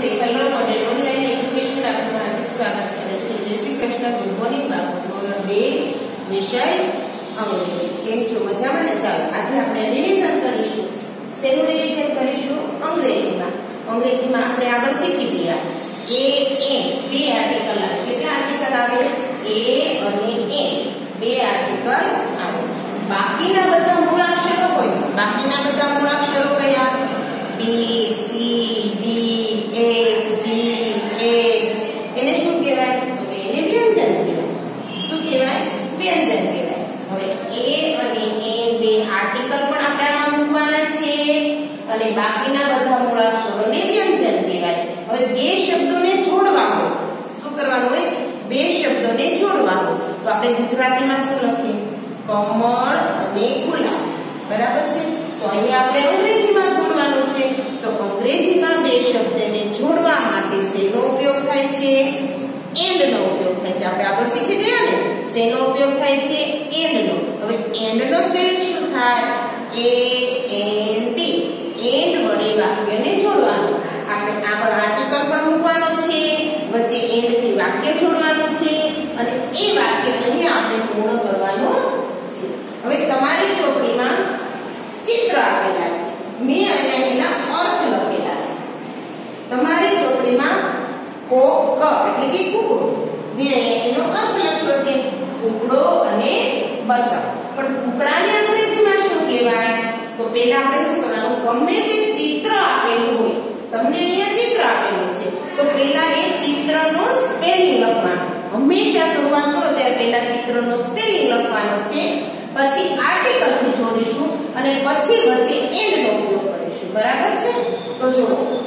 છે hello model online education આપનું હાર્દિક સ્વાગત કરે છે. જય શ્રી કૃષ્ણ. ગુડ મોર્નિંગ બાળકો. ધોરણ 2 વિષય અંગ્રેજી. કેમ છો? મજામાં ને? ચાલો આજે આપણે રિવિઝન કરીશું. શેનું રિવિઝન કરીશું? અંગ્રેજીમાં. અંગ્રેજીમાં આપણે આગળ શીખી ગયા એ એન બે આર્ટિકલ આવે. કેટલા આર્ટિકલ આવે? એ અને એન બે આર્ટિકલ આવે. બાકીના બધા મૂળાક્ષરો હોય. બાકીના બધા મૂળાક્ષરો કયા? B C D F G H. એને શું કહેવાય? તો એને વ્યંજન કહેવાય. શું કહેવાય? વ્યંજન કહેવાય. હવે એ અને એન બે આર્ટિકલ પણ આપણે આમાં મૂકવાના છે અને બાકીના બધા મૂળાક્ષરોને વ્યંજન કહેવાય. હવે બે શબ્દોને જોડવા હોય. શું કરવાનું હોય? બે શબ્દોને જોડવા હોય. તો આપણે ગુજરાતીમાં શું લખીએ? કમળ અને ગુલાબ. બરાબર છે? તો અહીંયા આપણે અંગ્રેજીમાં જોડવાનું છે. તો અંગ્રેજીમાં બે શબ્દને જોડવા માટે શેનો ઉપયોગ થાય છે? એન્ડ નો ઉપયોગ થાય છે. આપણે આગળ શીખી ગયા ને શેનો ઉપયોગ થાય છે? એન્ડ નો. હવે એન્ડ નો સ્પેલિંગ શું થાય? એ એન ડી. એન્ડ વડે વાક્યને જોડવાનું. આપણે આગળ આર્ટિકલ પણ મૂકવાનો છે, વચ્ચે એન્ડ થી વાક્ય જોડવાનું છે અને એ વાક્ય અહીંયા આપણે પૂર્ણ કરવાનું છે. હવે તમારી ચોપડીમાં ચિત્ર આપેલા છે. મેં અહીંયા એના અર્થ લખેલા છે. તમારી ચોપડીમાં કોક એટલે કે કુકડો. મેં અહીંયા એનો અર્થ લખ્યો છે કુકડો અને બતક. પણ કુકડાને અંગ્રેજીમાં શું કહેવાય? તો પહેલા આપણે શું કરવાનું? ગમે તે ચિત્ર આપેલું હોય, તમને અહીંયા ચિત્ર આપેલું છે તો પહેલા એ ચિત્રનો સ્પેલિંગ લખવાનો. હંમેશા શરૂઆત કરો ત્યારે પહેલા ચિત્રનો સ્પેલિંગ લખવાનો છે, પછી આર્ટિકલ થી જોડીશું અને પછી વચ્ચે એન્ડ નો ઉપયોગ કરીશું. બરાબર છે? તો જો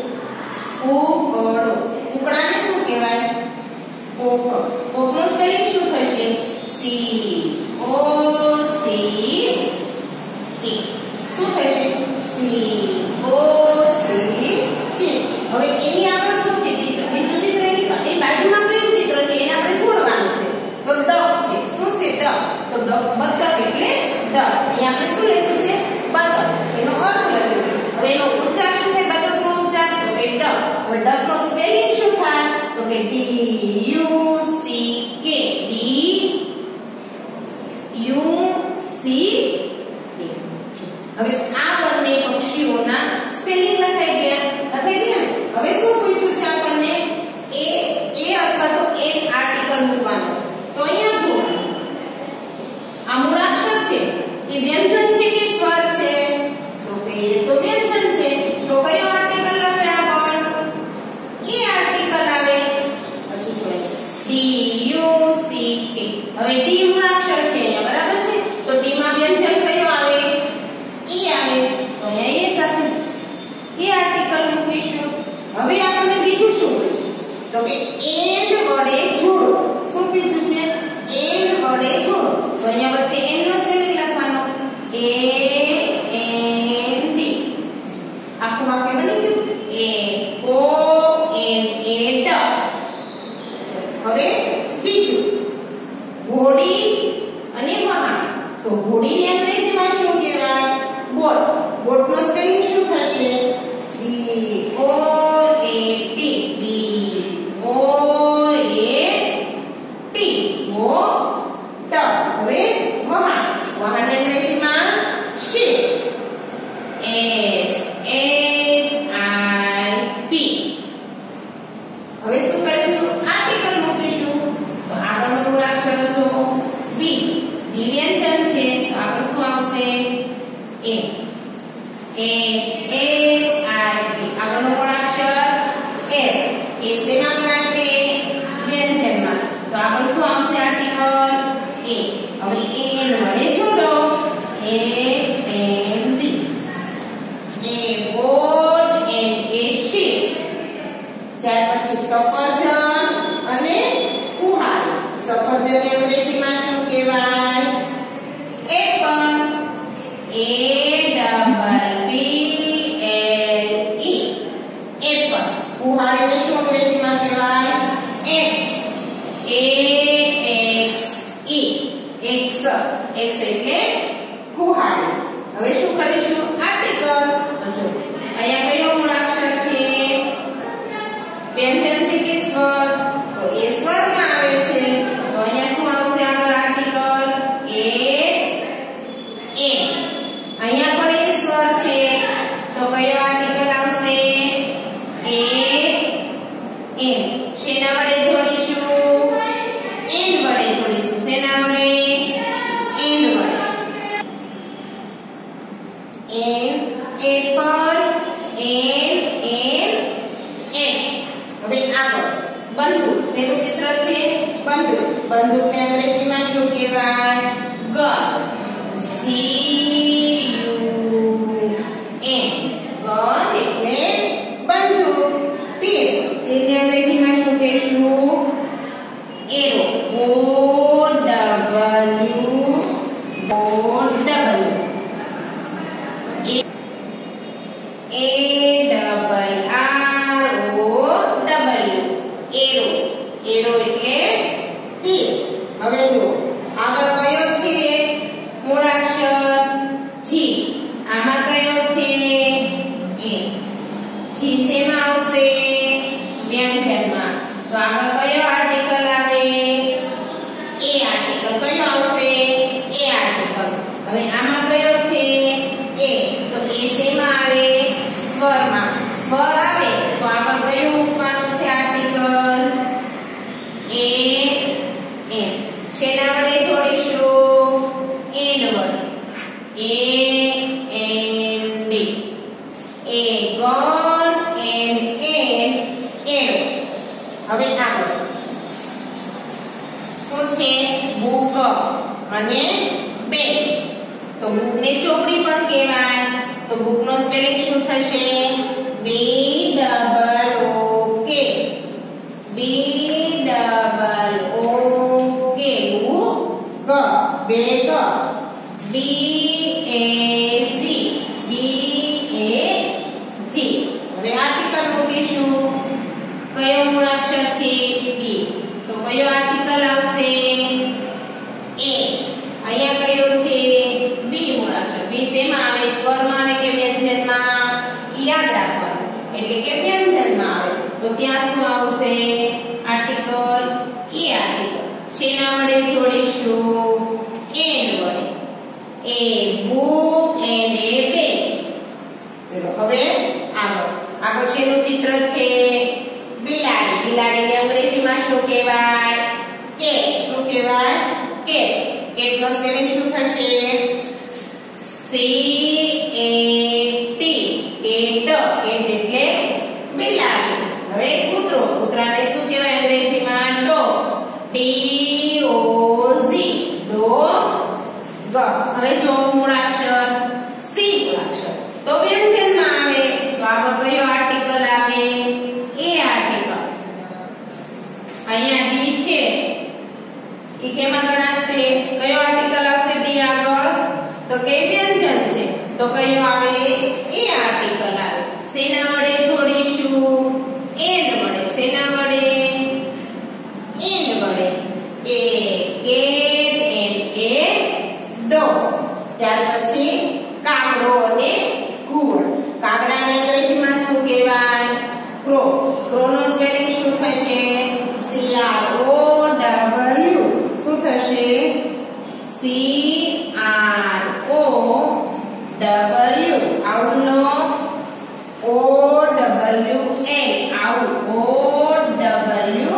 કુકડો. કુકડાને શું કહેવાય? કોક. કોકનો સ્પેલિંગ શું થશે? C O C T. શું થશે? C O C T. હવે એની આગળ શું છે? ચિત્ર. બીજું ચિત્ર એની બાજુમાં કયું ચિત્ર છે એને આપણે જોડવાનું છે. તો ડક છે. શું છે? ડક. તો બતક એટલે ડક. અહીંયા આપણે શું લખ્યું છે? બતક. એનો અર્થ લખ્યો છે. હવે એનો ઉચ્ચાર શું થાય? બતકનો ઉચ્ચાર તો કે ડક. હવે ડક નો સ્પેલિંગ શું થાય? તો કે D U C K. D U C K. હવે આ બંને પક્ષીઓના સ્પેલિંગ લખાઈ ગયા. લખાઈ ગયા ને? હવે શું પૂછ્યું છે આપણને? એ અથવા તો એક આર્ટિકલ મૂકવાનો છે. તો અહીંયા જુઓ, આ મૂળાક્ષર છે એ વ્યંજન છે કે સ્વર છે? તો કે એ તો વ્યંજન છે. તો કયો આર્ટિકલ આવે આગળ? એ આર્ટિકલ આવે. પછી જોઈએ ડી યુ સી કે. હવે ડી મૂળાક્ષર છે અહીંયા. બરાબર છે? તો ડી માં વ્યંજન કયો આવે? એ આવે. તો અહીંયા એ સાથે એ આર્ટિકલ મૂકીશું. હવે આપણને બીજું શું પૂછ્યું? તો કે એન્ડ વડે જોડો. શું પૂછ્યું છે? એન્ડ વડે જોડો. તો અહીંયા વચ્ચે એન્ડ નો સ્પેલિંગ લખવાનો. A N D. આખું વાક્ય બની ગયું. એ ઓ એન એ ડ. હવે બીજું ઘોડી અને વહાણ. તો ઘોડીને અંગ્રેજીમાં શું કહેવાય? બોટ. બોટનો સ્પેલિંગ શું થશે? B O A T. B O A T. Boat. હવે વહાણ. વહાણને અંગ્રેજીમાં ship. S H I P. હવે શું કરીશું? આર્ટિકલ મૂકીશું. તો આગળનો મૂળાક્ષર જો બી. બી વ્યંજન છે તો આગળ શું આવશે? A. S H I P. આગળનો મૂળાક્ષર એસ. એસ શેમાં ગણાશે? વ્યંજનમાં. તો આગળ શું આવશે? Article A. હવે એન વડે જોડો. A N D. A boat and a ship. ત્યાર પછી સફરજન અને કુહાડી. સફરજનને અંગ્રેજીમાં શું કહેવાય? Apple. A double B L E. Apple. કુહાડીને શું અંગ્રેજીમાં કહેવાય? Axe. A X E. Axe. Axe એટલે કુહાડી. હવે શું કરીશું? આર્ટિકલ. જો અહીંયા કયો મૂળાક્ષર છે? તેનું ચિત્ર છે બંદૂક. બંદૂકને અંગ્રેજીમાં શું કહેવાય? ગન. ગન એટલે બંદૂક. તીર. તીરને અંગ્રેજીમાં શું કહેશું? એરો. એરો એટલે તીર. હવે જો આગળ કયો છે મૂળાક્ષર? છી. આમાં કયો છે? એ. છી શેમાં આવશે? વ્યંજનમાં. તો આગળ કયો આર્ટિકલ આવે? A article. કયો આવશે? A article. હવે આમાં કયો છે? એ. તો એ શેમાં આવે? સ્વરમાં. સ્વર આવે તો આગળ કયું મૂકવાનું છે આર્ટિકલ? એ. એન. શેના વડે જોડીશું? એન વડે. A N D. A gun and an arrow. હવે આગળ શું છે? બુક અને પેન. તો બુકને ચોપડી પણ કહેવાય. તો બુકનો સ્પેલિંગ શું થશે? BOOK. BOOK. Book. Bag. BAG. BAG. હવે આર્ટિકલ મૂકીશું. કયો મૂળાક્ષર છે? બી. તો કયો આર્ટિકલ આવશે? એ. અહીંયા કયો છે? બી મૂળાક્ષર. બી શેમાં આવે? સ્વરમાં આવે કે વ્યંજનમાં? યાદ રાખવાનું. એટલે કે વ્યંજનમાં આવે. તો ત્યાં શું આવશે? Article A article. શેના વડે જોડીશું? એન વડે. A book and a pen. ચલો હવે આગળ શેનું ચિત્ર છે? બિલાડી. બિલાડીને અંગ્રેજીમાં શું કહેવાય? કેટ. શું કહેવાય? કેટ. કેટનો સ્પેલિંગ શું થશે? CAT. કેટ. કેટ એટલે બિલાડી. હવે કૂતરો. કૂતરાને શું કહેવાય અંગ્રેજીમાં? ડોગ. DOG. ડોગ. હવે જો મૂળાક્ષર સી મૂળાક્ષર. તો વ્યંજનમાં આવે તો આગળ કયો આર્ટિકલ આવે? A article. અહીંયા ડી છે એ કેમાં ગણાશે? કયો આર્ટિકલ આવશે ડી આગળ? તો કે વ્યંજન છે. તો કયો આવે? એ આર્ટિકલ આવે. શેના વડે જોડીશું? એન વડે. શેના વડે? એન વડે. A cat and a dog. ત્યાર પછી કાગડો અને ઘુવડ. કાગડાને અંગ્રેજીમાં શું કહેવાય? ક્રો. ક્રોનો સ્પેલિંગ શું થશે? CROW. શું થશે? CROW. આઉલનો OWL. આઉલ. OWL.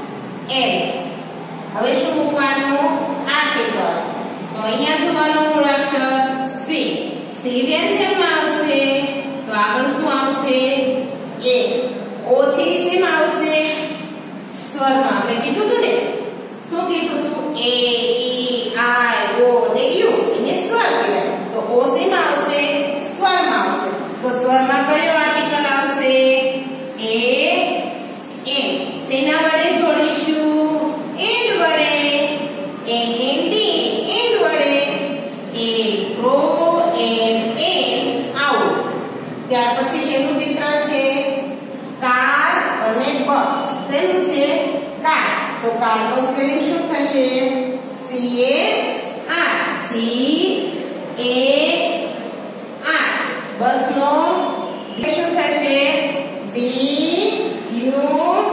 હવે શું મૂકવાનું? આર્ટિકલ. તો અહીંયા જોવાનું મૂળાક્ષર સી. સી વ્યંજનમાં આવશે તો આગળ શું આવશે? એ. ઓ છે શેમાં આવશે? સ્વરમાં. આપણે કીધું હતું ને. શું કીધું હતું? એ ઈ આઈ ઓ ને યુ. એને સ્વર કહેવાય. તો ઓ શેમાં આવશે? સ્વરમાં આવશે. તો સ્વરમાં કયો આર્ટિકલ આવશે? A an. શેના વડે જોડીશું? એન વડે. A N D. એન વડે. A crow and an owl. ત્યાર પછી શેનું ચિત્ર છે? કાર અને બસ. શેનું છે? કાર. તો કારનો સ્પેલિંગ શું થશે? CAR. CAR. બસનો શું થશે? BUS.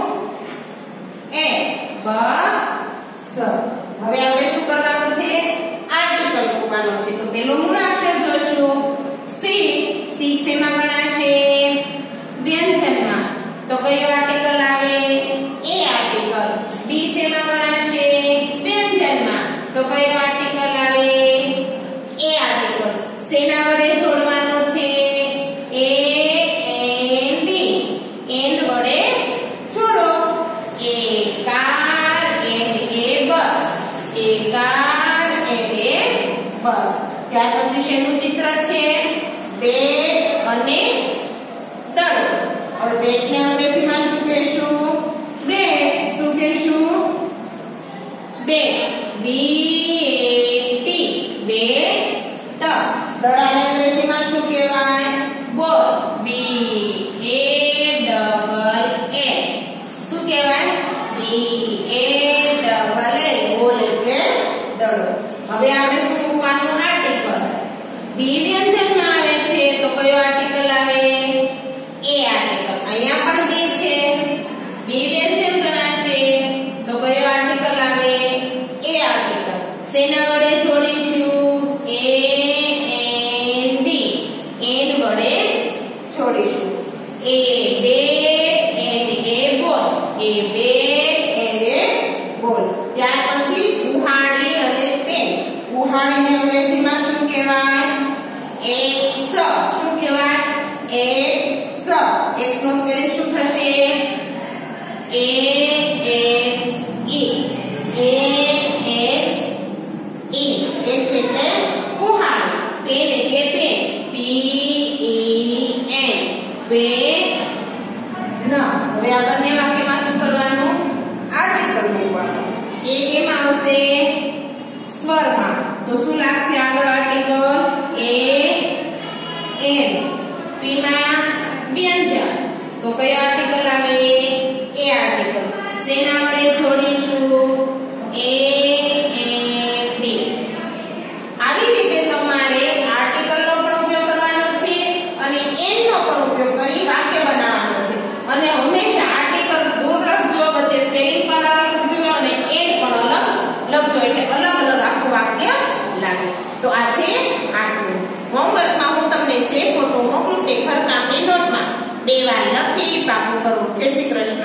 બસ. હવે આપણે શું કરવાનું છે? આર્ટિકલ મૂકવાનો છે. તો પેલો મૂળાક્ષર જોશું. સી. સી શેમાં ગણાશે? વ્યંજનમાં. તો કયો આર્ટિકલ આવે? A article. બી શેમાં ગણાશે? વ્યંજનમાં. તો કયો આર્ટિકલ હવે બેટ ને અંગ્રેજીમાં શું કહેશું? બેટ. શું કહેશું? બેટ. B-A-T. બેટ. દડાને અંગ્રેજીમાં શું કહેવાય? બોલ. B-A-L-L. શું કહેવાય? B-A-L-L. બોલ એટલે દડો. હવે આપણે શું મૂકવાનું? આર્ટિકલ. બી વ્યંજનમાં આવે છે તો કયો આર્ટિકલ આવે? A article. અહીંયા પણ બે છે. બી વ્યંજન ગણાશે તો કયો આર્ટિકલ આવે? A article. શેના વડે જોડીશું? A N D. એન વડે જોડીશું. A બેટ and A બોલ. A બેટ and A બોલ. ત્યાર પછી ઉહાડી અને પેન. ઉહાડીને અંગ્રેજીમાં શું કહેવાય? એક્સ. શું કહેવાય? એક્સ. એક્સ નો સ્પેલિંગ શું થશે? A X E. A X E. Axe એટલે કુહાડી. પેન એટલે pen. P E N. Pen. હવે આ બંને વાક્યમાં શું કરવાનું? આર્ટિકલ મૂકવાનું. એ કેમાં આવશે? સ્વરમાં. તો શું લાગશે આગળ આર્ટિકલ? A N. P માં વ્યંજન. તો કયો આર્ટિકલ આવે? A article. શેના વડે જોડીશું? A N D. આવી રીતે તમારે આર્ટિકલનો પણ ઉપયોગ કરવાનો છે અને એન નો પણ ઉપયોગ કરી વાક્ય બનાવવાનો છે. અને હંમેશા આર્ટિકલ દૂર લખજો, વચ્ચે સ્પેલિંગ પણ અલગ લખજો અને એન પણ અલગ લખજો એટલે અલગ અલગ આખું વાક્ય લાગે. તો આ છે આટલું. હોમવર્કમાં હું તમને જે ફોટો મોકલું તે ઘરકામની નોટમાં 2 વાર લખી પાકું કરવું. જય શ્રી કૃષ્ણ.